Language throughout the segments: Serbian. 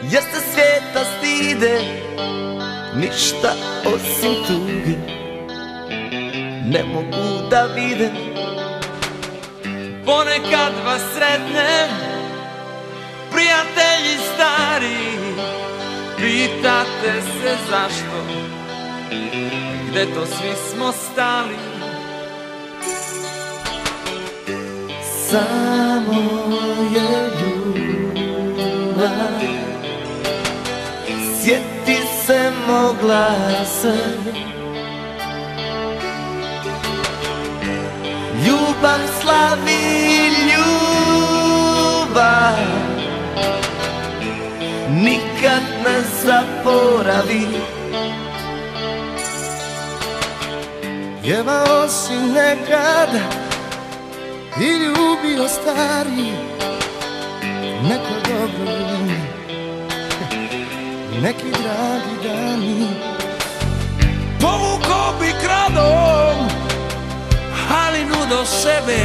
jer se svijeta stide, ništa osim tuge ne mogu da vide. Ponekad vas sretne prijatelji stari, pitate se zašto, gde to svi smo stali. Samo je ljubav, sjeti se mog glasa. Ljubav slavi ljubav, nikad ne zaboravi. Pjevao si nekada i ljubio stari, neko dobro vrijeme, neki dragi dani. Povukao bi kradom halinu do sebe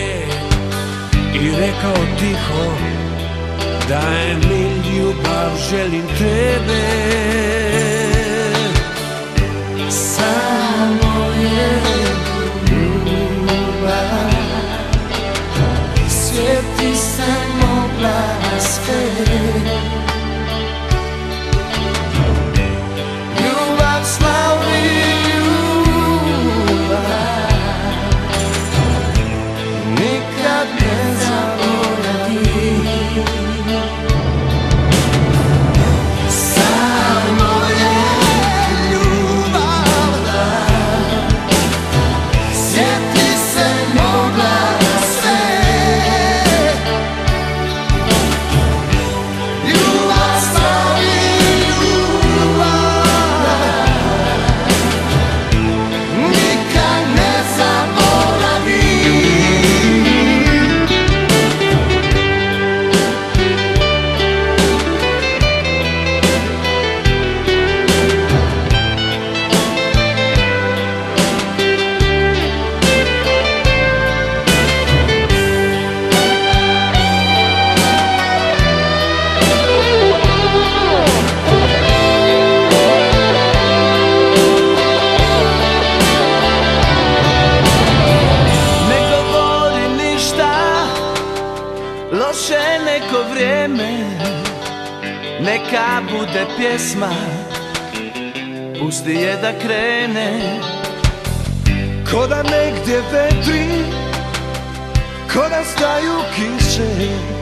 i rekao tiho, daj mi ljubav, želim tebe. Samo je ljubav, sjeti se mog glasa. Ljubav slavi ljubav, nikad ne zaboravi. Samo je ljubav, sjeti se mog glasa. Ljubav slavi ljubav, nikad ne zaboravi. Ne govori ništa loše neko vrijeme, neka bude pjesma, pusti je da krene. Ko da negdje vetri, ko da staju kiše,